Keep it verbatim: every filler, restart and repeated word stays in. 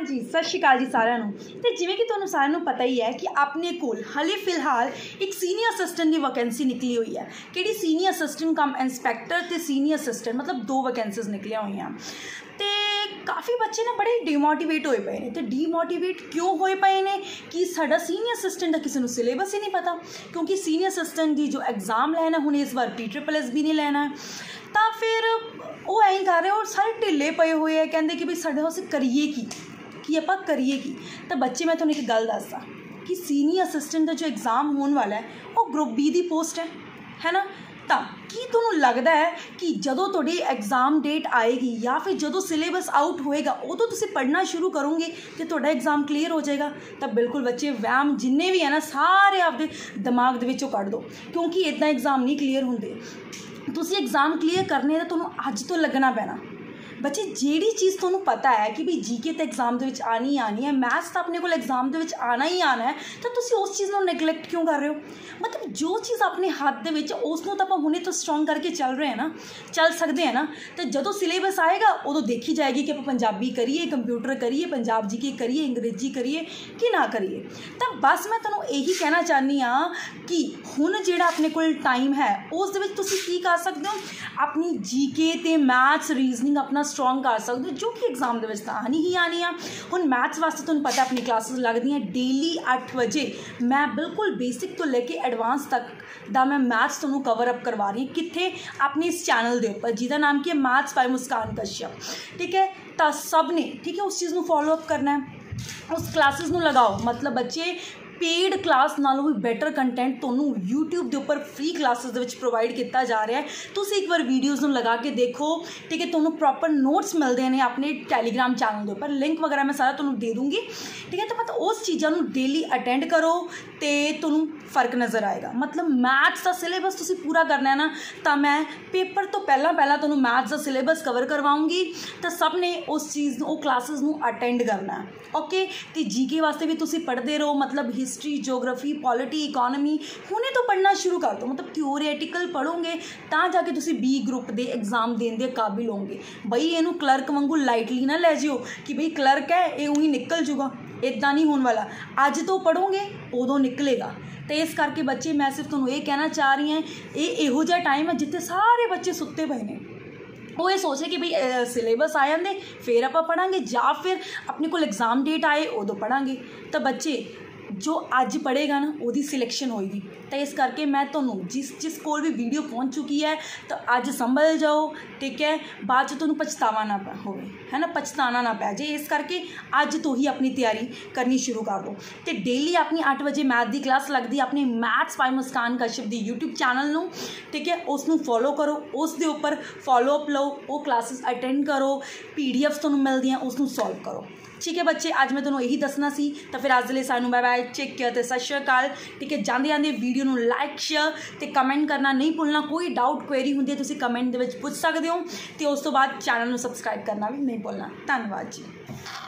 जी सत श्री अकाल जी सारिਆਂ ਨੂੰ ਤੇ ਜਿਵੇਂ ਕਿ ਤੁਹਾਨੂੰ ਸਾਰਿਆਂ ਨੂੰ ਪਤਾ ਹੀ ਹੈ ਕਿ ਆਪਣੇ ਕੋਲ ਹਲੇ ਫਿਲਹਾਲ ਇੱਕ ਸੀਨੀਅਰ ਅਸਿਸਟੈਂਟ ਦੀ ਵੈਕੈਂਸੀ ਨਿਕਲੀ ਹੋਈ ਹੈ। ਕਿਹੜੀ ਸੀਨੀਅਰ ਅਸਿਸਟੈਂਟ ਕਮ ਇੰਸਪੈਕਟਰ ਤੇ ਸੀਨੀਅਰ ਅਸਿਸਟੈਂਟ ਮਤਲਬ ਦੋ ਵੈਕੈਂਸੀਜ਼ ਨਿਕਲੀਆਂ ਹੋਈਆਂ ਤੇ ਕਾਫੀ ਬੱਚੇ ਨਾ ਬੜੇ ਡੀਮੋਟੀਵੇਟ ਹੋਏ ਪਏ ਨੇ। ਤੇ ਡੀਮੋਟੀਵੇਟ ਕਿਉਂ ਹੋਏ ਪਏ ਨੇ ਕਿ ਸਾਡਾ ਸੀਨੀਅਰ ਅਸਿਸਟੈਂਟ ਦਾ ਕਿਸੇ ਨੂੰ ਸਿਲੇਬਸ ਹੀ ਨਹੀਂ ਪਤਾ, ਕਿਉਂਕਿ ਸੀਨੀਅਰ ਅਸਿਸਟੈਂਟ ਦੀ ਜੋ ਐਗਜ਼ਾਮ ਲੈਣਾ ਹੁਣ ਇਸ ਵਾਰ ਪੀ ਟ੍ਰਿਪਲ ਐਸ ਵੀ ਨਹੀਂ ਲੈਣਾ, ਤਾਂ ਫਿਰ ਉਹ ਐਂ ਕਰ ਰਹੇ ਔਰ ਸਾਰੇ ਢਿੱਲੇ ਪਏ ਹੋਏ ਆ। ਕਹਿੰਦੇ ਕਿ ਵੀ ਸਾਡੇ ਅਸੀਂ ਕਰੀਏ ਕੀ ਕਿ ਆਪਾਂ ਕਰੀਏ ਕੀ। ਤਾਂ ਬੱਚੇ ਮੈਂ ਤੁਹਾਨੂੰ ਇੱਕ ਗੱਲ ਦੱਸਦਾ ਕਿ ਸੀਨੀਅਰ ਅਸਿਸਟੈਂਟ ਦਾ ਜੋ ਐਗਜ਼ਾਮ ਹੋਣ ਵਾਲਾ ਹੈ ਉਹ ਗਰੁੱਪ ਬੀ ਦੀ ਪੋਸਟ ਹੈ ਹੈ ਨਾ। ਤਾਂ ਕੀ ਤੁਹਾਨੂੰ ਲੱਗਦਾ ਹੈ ਕਿ ਜਦੋਂ ਤੁਹਾਡੀ ਐਗਜ਼ਾਮ ਡੇਟ ਆਏਗੀ ਜਾਂ ਫਿਰ ਜਦੋਂ ਸਿਲੇਬਸ ਆਊਟ ਹੋਏਗਾ ਉਦੋਂ ਤੁਸੀਂ ਪੜ੍ਹਨਾ ਸ਼ੁਰੂ ਕਰੋਗੇ ਤੇ ਤੁਹਾਡਾ ਐਗਜ਼ਾਮ ਕਲੀਅਰ ਹੋ ਜਾਏਗਾ? ਤਾਂ ਬਿਲਕੁਲ ਬੱਚੇ ਵਹਿਮ ਜਿੰਨੇ ਵੀ ਹੈ ਨਾ ਸਾਰੇ ਆਪਦੇ ਦਿਮਾਗ ਦੇ ਵਿੱਚੋਂ ਕੱਢ ਦਿਓ, ਕਿਉਂਕਿ ਇੱਦਾਂ ਐਗਜ਼ਾਮ ਨਹੀਂ ਕਲੀਅਰ ਹੁੰਦੇ। ਤੁਸੀਂ ਐਗਜ਼ਾਮ ਕਲੀਅਰ ਕਰਨੇ ਤਾਂ ਤੁਹਾਨੂੰ ਅੱਜ ਤੋਂ ਲੱਗਣਾ ਪੈਣਾ। ਬੱਚੇ ਜਿਹੜੀ ਚੀਜ਼ ਤੁਹਾਨੂੰ ਪਤਾ ਹੈ ਕਿ ਵੀ ਜੀਕੇ ਤਾਂ ਐਗਜ਼ਾਮ ਦੇ ਵਿੱਚ ਆਉਣੀ ਹੀ ਆਉਣੀ ਹੈ, ਮੈਥਸ ਤਾਂ ਆਪਣੇ ਕੋਲ ਐਗਜ਼ਾਮ ਦੇ ਵਿੱਚ ਆਉਣਾ ਹੀ ਆਉਣਾ ਹੈ, ਤਾਂ ਤੁਸੀਂ ਉਸ ਚੀਜ਼ ਨੂੰ ਨੈਗਲੈਕਟ ਕਿਉਂ ਕਰ ਰਹੇ ਹੋ? ਮਤਲਬ ਜੋ ਚੀਜ਼ ਆਪਣੇ ਹੱਥ ਦੇ ਵਿੱਚ ਉਸ ਨੂੰ ਤਾਂ ਆਪਾਂ ਹੁਣੇ ਤੋਂ ਸਟਰੋਂਗ ਕਰਕੇ ਚੱਲ ਰਹੇ ਹਾਂ ਨਾ, ਚੱਲ ਸਕਦੇ ਹਾਂ ਨਾ। ਅਤੇ ਜਦੋਂ ਸਿਲੇਬਸ ਆਏਗਾ ਉਦੋਂ ਦੇਖੀ ਜਾਏਗੀ ਕਿ ਆਪਾਂ ਪੰਜਾਬੀ ਕਰੀਏ, ਕੰਪਿਊਟਰ ਕਰੀਏ, ਪੰਜਾਬ ਜੀਕੇ ਕਰੀਏ, ਅੰਗਰੇਜ਼ੀ ਕਰੀਏ ਕਿ ਨਾ ਕਰੀਏ। ਤਾਂ ਬਸ ਮੈਂ ਤੁਹਾਨੂੰ ਇਹੀ ਕਹਿਣਾ ਚਾਹੁੰਦੀ ਹਾਂ ਕਿ ਹੁਣ ਜਿਹੜਾ ਆਪਣੇ ਕੋਲ ਟਾਈਮ ਹੈ ਉਸ ਦੇ ਵਿੱਚ ਤੁਸੀਂ ਕੀ ਕਰ ਸਕਦੇ ਹੋ, ਆਪਣੀ ਜੀਕੇ ਅਤੇ ਮੈਥਸ ਰੀਜ਼ਨਿੰਗ ਆਪਣਾ ਸਟਰੋਂਗ ਕਰ ਸਕਦੇ ਹੋ, ਜੋ ਕਿ ਐਗਜ਼ਾਮ ਦੇ ਵਿੱਚ ਤਾਂ ਆਉਣੀ ਹੀ ਆਉਣੀ ਆ। ਹੁਣ ਮੈਥਸ ਵਾਸਤੇ ਤੁਹਾਨੂੰ ਪਤਾ ਆਪਣੀ ਕਲਾਸਿਸ ਲੱਗਦੀਆਂ ਡੇਲੀ ਅੱਠ ਵਜੇ। ਮੈਂ ਬਿਲਕੁਲ ਬੇਸਿਕ ਤੋਂ ਲੈ ਕੇ ਐਡਵਾਂਸ ਤੱਕ ਦਾ ਮੈਂ ਮੈਥਸ ਤੁਹਾਨੂੰ ਕਵਰ ਅਪ ਕਰਵਾ ਰਹੀ ਹਾਂ। ਕਿੱਥੇ? ਆਪਣੇ ਇਸ ਚੈਨਲ ਦੇ ਉੱਪਰ ਜਿਹਦਾ ਨਾਮ ਕੀ ਹੈ ਮੈਥਸ ਬਾਈ ਮੁਸਕਾਨ ਕਸ਼ਯਪ। ਠੀਕ ਹੈ, ਤਾਂ ਸਭ ਨੇ ਠੀਕ ਹੈ ਉਸ ਚੀਜ਼ ਨੂੰ ਫੋਲੋ ਅਪ ਕਰਨਾ ਹੈ, ਉਸ ਕਲਾਸਿਸ ਨੂੰ ਲਗਾਓ। ਮਤਲਬ ਬੱਚੇ ਪੇਡ ਕਲਾਸ ਨਾਲੋਂ ਵੀ ਬੈਟਰ ਕੰਟੈਂਟ ਤੁਹਾਨੂੰ ਯੂਟਿਊਬ ਦੇ ਉੱਪਰ ਫ੍ਰੀ ਕਲਾਸਿਸ ਦੇ ਵਿੱਚ ਪ੍ਰੋਵਾਈਡ ਕੀਤਾ ਜਾ ਰਿਹਾ ਹੈ। ਤੁਸੀਂ ਇੱਕ ਵਾਰ ਵੀਡੀਓਜ਼ ਨੂੰ ਲਗਾ ਕੇ ਦੇਖੋ, ਠੀਕ ਹੈ, ਤੁਹਾਨੂੰ ਪ੍ਰੋਪਰ ਨੋਟਸ ਮਿਲਦੇ ਨੇ ਆਪਣੇ ਟੈਲੀਗ੍ਰਾਮ ਚੈਨਲ ਦੇ ਉੱਪਰ, ਲਿੰਕ ਵਗੈਰਾ ਮੈਂ ਸਾਰਾ ਤੁਹਾਨੂੰ ਦੇ ਦੂੰਗੀ। ਠੀਕ ਹੈ, ਤਾਂ ਮਤਲਬ ਉਸ ਚੀਜ਼ਾਂ ਨੂੰ ਡੇਲੀ ਅਟੈਂਡ ਕਰੋ ਅਤੇ ਤੁਹਾਨੂੰ ਫਰਕ ਨਜ਼ਰ ਆਏਗਾ। ਮਤਲਬ ਮੈਥਸ ਦਾ ਸਿਲੇਬਸ ਤੁਸੀਂ ਪੂਰਾ ਕਰਨਾ ਹੈ ਨਾ, ਤਾਂ ਮੈਂ ਪੇਪਰ ਤੋਂ ਪਹਿਲਾਂ ਪਹਿਲਾਂ ਤੁਹਾਨੂੰ ਮੈਥਸ ਦਾ ਸਿਲੇਬਸ ਕਵਰ ਕਰਵਾਉਂਗੀ। ਤਾਂ ਸਭ ਨੇ ਉਸ ਚੀਜ਼ ਨੂੰ ਉਹ ਕਲਾਸਿਸ ਨੂੰ ਅਟੈਂਡ ਕਰਨਾ ਹੈ। ਓਕੇ, ਅਤੇ ਜੀਕੇ ਵਾਸਤੇ ਵੀ ਤੁਸੀਂ ਪੜ੍ਹਦੇ ਰਹੋ। ਮਤਲਬ ਹਿਸਟਰੀ, ਜੋਗਰਾਫੀ, ਪੋਲਿਟੀ, ਇਕੋਨਮੀ ਹੁਣੇ ਤੋਂ ਪੜ੍ਹਨਾ ਸ਼ੁਰੂ ਕਰ ਦਿਓ। ਮਤਲਬ ਥਿਓਰੀਟੀਕਲ ਪੜ੍ਹੋਗੇ ਤਾਂ ਜਾ ਕੇ ਤੁਸੀਂ ਬੀ ਗਰੁੱਪ ਦੇ ਐਗਜ਼ਾਮ ਦੇਣ ਦੇ ਕਾਬਿਲ ਹੋਗੇ। ਬਈ ਇਹਨੂੰ ਕਲਰਕ ਵਾਂਗੂ ਲਾਈਟਲੀ ਨਾ ਲੈ ਜਿਓ ਕਿ ਬਈ ਕਲਰਕ ਹੈ ਇਹ ਉਹੀ ਨਿਕਲ ਜੂਗਾ, ਇੱਦਾਂ ਨਹੀਂ ਹੋਣ ਵਾਲਾ। ਅੱਜ ਤੋਂ ਪੜ੍ਹੋਗੇ ਉਦੋਂ ਨਿਕਲੇਗਾ। ਅਤੇ ਇਸ ਕਰਕੇ ਬੱਚੇ ਮੈਂ ਸਿਰਫ ਤੁਹਾਨੂੰ ਇਹ ਕਹਿਣਾ ਚਾਹ ਰਹੀ ਹਾਂ, ਇਹ ਇਹੋ ਜਿਹਾ ਟਾਈਮ ਹੈ ਜਿੱਥੇ ਸਾਰੇ ਬੱਚੇ ਸੁੱਤੇ ਪਏ ਨੇ। ਉਹ ਇਹ ਸੋਚੇ ਕਿ ਬਈ ਸਿਲੇਬਸ ਆ ਜਾਂਦੇ ਫਿਰ ਆਪਾਂ ਪੜ੍ਹਾਂਗੇ, ਜਾਂ ਫਿਰ ਆਪਣੇ ਕੋਲ ਐਗਜ਼ਾਮ ਡੇਟ ਆਏ ਉਦੋਂ ਪੜ੍ਹਾਂਗੇ। ਤਾਂ ਬੱਚੇ ਜੋ ਅੱਜ ਪੜ੍ਹੇਗਾ ਨਾ ਉਹਦੀ ਸਿਲੈਕਸ਼ਨ ਹੋਏਗੀ। ਤਾਂ ਇਸ ਕਰਕੇ ਮੈਂ ਤੁਹਾਨੂੰ ਜਿਸ ਜਿਸ ਕੋਲ ਵੀ ਵੀਡੀਓ ਪਹੁੰਚ ਚੁੱਕੀ ਹੈ ਤਾਂ ਅੱਜ ਸੰਭਲ ਜਾਓ। ਠੀਕ ਹੈ, ਬਾਅਦ 'ਚ ਤੁਹਾਨੂੰ ਪਛਤਾਵਾ ਨਾ ਪੈ ਹੋਵੇ, ਹੈ ਨਾ, ਪਛਤਾਣਾ ਨਾ ਪੈ ਜੇ। ਇਸ ਕਰਕੇ ਅੱਜ ਤੋਂ ਹੀ ਆਪਣੀ ਤਿਆਰੀ ਕਰਨੀ ਸ਼ੁਰੂ ਕਰ ਦਿਓ। ਅਤੇ ਡੇਲੀ ਆਪਣੀ ਅੱਠ ਵਜੇ ਮੈਥ ਦੀ ਕਲਾਸ ਲੱਗਦੀ ਆਪਣੀ ਮੈਥਸ ਬਾਈ ਮੁਸਕਾਨ ਕਸ਼ਯਪ ਦੀ ਯੂਟਿਊਬ ਚੈਨਲ ਨੂੰ। ਠੀਕ ਹੈ, ਉਸ ਨੂੰ ਫੋਲੋ ਕਰੋ, ਉਸ ਦੇ ਉੱਪਰ ਫੋਲੋ ਅਪ ਲਓ, ਉਹ ਕਲਾਸਿਸ ਅਟੈਂਡ ਕਰੋ, ਪੀ ਡੀ ਐਫਸ ਤੁਹਾਨੂੰ ਮਿਲਦੀਆਂ ਉਸ ਨੂੰ ਸੋਲਵ ਕਰੋ। ਠੀਕ ਹੈ ਬੱਚੇ, ਅੱਜ ਮੈਂ ਤੁਹਾਨੂੰ ਇਹੀ ਦੱਸਣਾ ਸੀ। ਤਾਂ ਫਿਰ ਅੱਜ ਦੇ ਲਈ ਸਾਨੂੰ ਬਾਏ ਬਾਏ, ਟੇਕ ਕੇਅਰ ਅਤੇ ਸਤਿ ਸ਼੍ਰੀ ਅਕਾਲ। ਠੀਕ ਹੈ, ਜਾਂਦੇ ਜਾਂਦੇ ਵੀਡੀਓ ਨੂੰ ਲਾਈਕ, ਸ਼ੇਅਰ ਅਤੇ ਕਮੈਂਟ ਕਰਨਾ ਨਹੀਂ ਭੁੱਲਣਾ। ਕੋਈ ਡਾਊਟ ਕੁਐਰੀ ਹੁੰਦੀ ਹੈ ਤੁਸੀਂ ਕਮੈਂਟ ਦੇ ਵਿੱਚ ਪੁੱਛ ਸਕਦੇ ਹੋ, ਅਤੇ ਉਸ ਤੋਂ ਬਾਅਦ ਚੈਨਲ ਨੂੰ ਸਬਸਕ੍ਰਾਈਬ ਕਰਨਾ ਵੀ ਨਹੀਂ ਭੁੱਲਣਾ। ਧੰਨਵਾਦ ਜੀ।